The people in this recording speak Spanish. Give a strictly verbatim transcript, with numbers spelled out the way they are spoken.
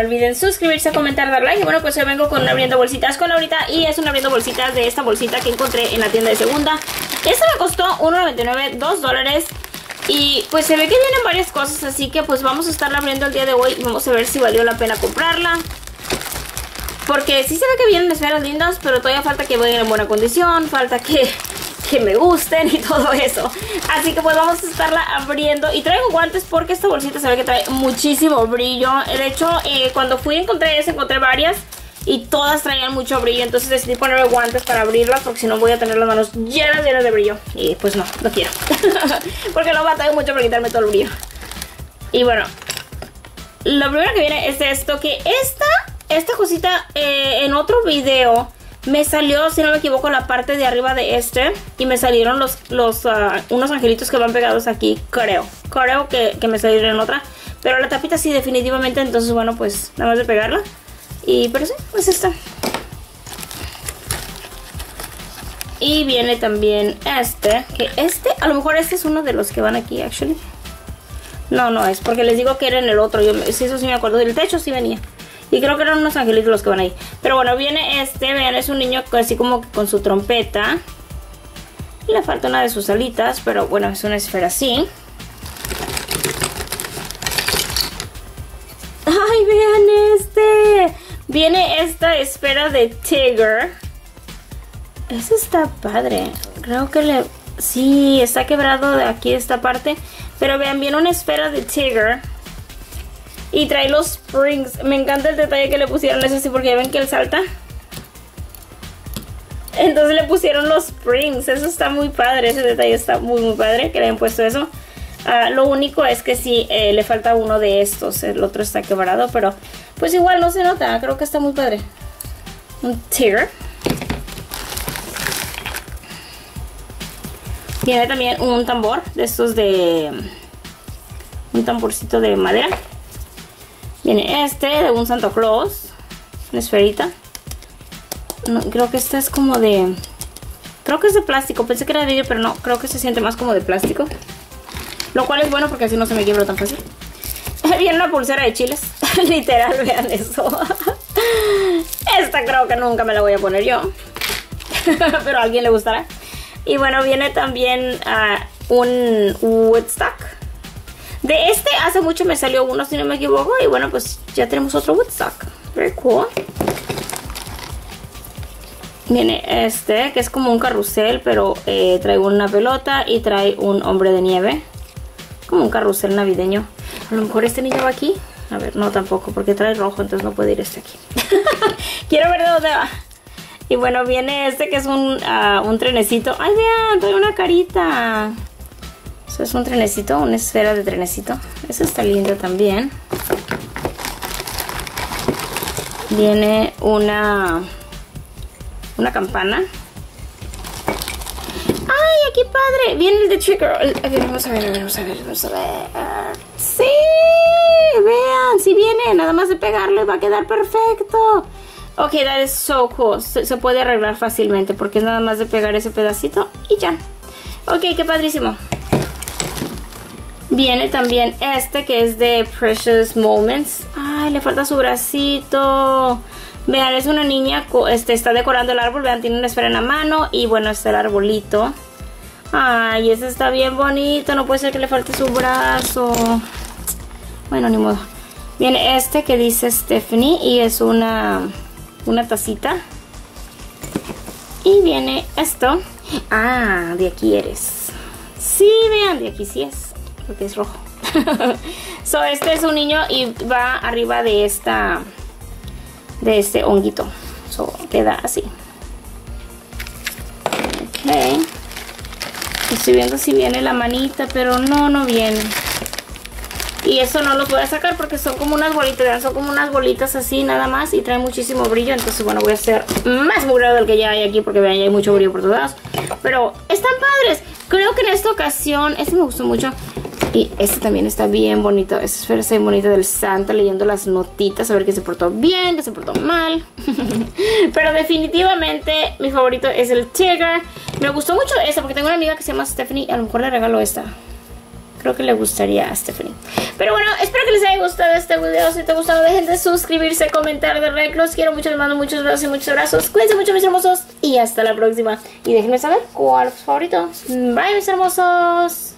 olviden suscribirse, comentar, dar like. Y bueno, pues yo vengo con un abriendo bolsitas con ahorita. Y es un abriendo bolsitas de esta bolsita que encontré en la tienda de segunda. Esta me costó uno noventa y nueve, dos dólares. Y pues se ve que vienen varias cosas, así que pues vamos a estarla abriendo el día de hoy. Y vamos a ver si valió la pena comprarla. Porque sí se ve que vienen esferas lindas, pero todavía falta que vayan en buena condición. Falta que... que me gusten y todo eso. Así que pues vamos a estarla abriendo. Y traigo guantes porque esta bolsita se ve que trae muchísimo brillo. De hecho, eh, cuando fui encontré esa, encontré varias y todas traían mucho brillo. Entonces decidí ponerme guantes para abrirlas, porque si no voy a tener las manos llenas, llenas de brillo. Y pues no, no quiero. Porque lo batallo mucho para quitarme todo el brillo. Y bueno, lo primero que viene es esto. Que esta, esta cosita eh, en otro video me salió, si no me equivoco, la parte de arriba de este. Y me salieron los, los uh, unos angelitos que van pegados aquí. Creo, creo que, que me salieron en otra. Pero la tapita sí, definitivamente. Entonces bueno, pues nada más de pegarla. Y pero sí, pues esta. Y viene también este. Que este, a lo mejor este es uno de los que van aquí, actually. No, no es, porque les digo que era en el otro. Yo, sí, eso sí me acuerdo. Del techo sí venía. Y creo que eran unos angelitos los que van ahí. Pero bueno, viene este, vean, es un niño así como que con su trompeta. Y le falta una de sus alitas, pero bueno, es una esfera así. ¡Ay, vean este! Viene esta esfera de Tigger. Esa está padre. Creo que le... sí, está quebrado de aquí esta parte. Pero vean, viene una esfera de Tigger. Y trae los springs. Me encanta el detalle que le pusieron eso así, porque ya ven que él salta. Entonces le pusieron los springs. Eso está muy padre. Ese detalle está muy muy padre que le hayan puesto eso. Uh, lo único es que sí, eh, le falta uno de estos. El otro está quebrado, pero pues igual no se nota. Creo que está muy padre. Un Tigger. Viene también un tambor de estos de... un tamborcito de madera. Viene este de un Santa Claus. Una esferita. No, creo que esta es como de... creo que es de plástico. Pensé que era de vidrio, pero no. Creo que se siente más como de plástico. Lo cual es bueno porque así no se me quiebra tan fácil. Viene una pulsera de chiles. Literal, vean eso. Esta creo que nunca me la voy a poner yo. Pero a alguien le gustará. Y bueno, viene también uh, un Woodstock. De este hace mucho me salió uno, si no me equivoco. Y bueno, pues ya tenemos otro Woodstock. Very cool. Viene este, que es como un carrusel, pero eh, trae una pelota y trae un hombre de nieve. Como un carrusel navideño. A lo mejor este niño va aquí. A ver, no tampoco, porque trae rojo, entonces no puede ir este aquí. Quiero ver de dónde va. Y bueno, viene este que es un, uh, un trenecito. ¡Ay, vean! Trae una carita. Eso es un trenecito, una esfera de trenecito. Eso está lindo también. Viene una... una campana. ¡Ay, aquí padre! Viene el de Trigger. A ver, vamos a ver, vamos a ver, vamos a ver. ¡Sí! Vean, si viene. Nada más de pegarle va a quedar perfecto. Ok, that is so cool. Se, se puede arreglar fácilmente porque es nada más de pegar ese pedacito y ya. Ok, qué padrísimo. Viene también este que es de Precious Moments. Ay, le falta su bracito. Vean, es una niña, este, está decorando el árbol. Vean, tiene una esfera en la mano. Y bueno, está el arbolito. Ay, ese está bien bonito. No puede ser que le falte su brazo. Bueno, ni modo. Viene este que dice Stephanie. Y es una, una tacita. Y viene esto. Ah, de aquí eres. Sí, vean, de aquí sí es. Porque es rojo. So, este es un niño y va arriba de esta... de este honguito. So, queda así. Ok. Estoy viendo si viene la manita, pero no, no viene. Y eso no lo voy a sacar porque son como unas bolitas. Son como unas bolitas así nada más. Y trae muchísimo brillo. Entonces, bueno, voy a hacer más brillo del que ya hay aquí. Porque vean, ya hay mucho brillo por todos lados. Pero están padres. Creo que en esta ocasión, este me gustó mucho. Y este también está bien bonito. Esta esfera está bien bonita del Santa leyendo las notitas. A ver que se portó bien, que se portó mal. Pero definitivamente mi favorito es el Tigger. Me gustó mucho este porque tengo una amiga que se llama Stephanie. A lo mejor le regalo esta. Creo que le gustaría a Stephanie. Pero bueno, espero que les haya gustado este video. Si te gustó, no dejen de suscribirse, comentar, de like. Los quiero mucho, les mando muchos besos y muchos abrazos. Cuídense mucho, mis hermosos. Y hasta la próxima. Y déjenme saber cuál es su favorito. Bye, mis hermosos.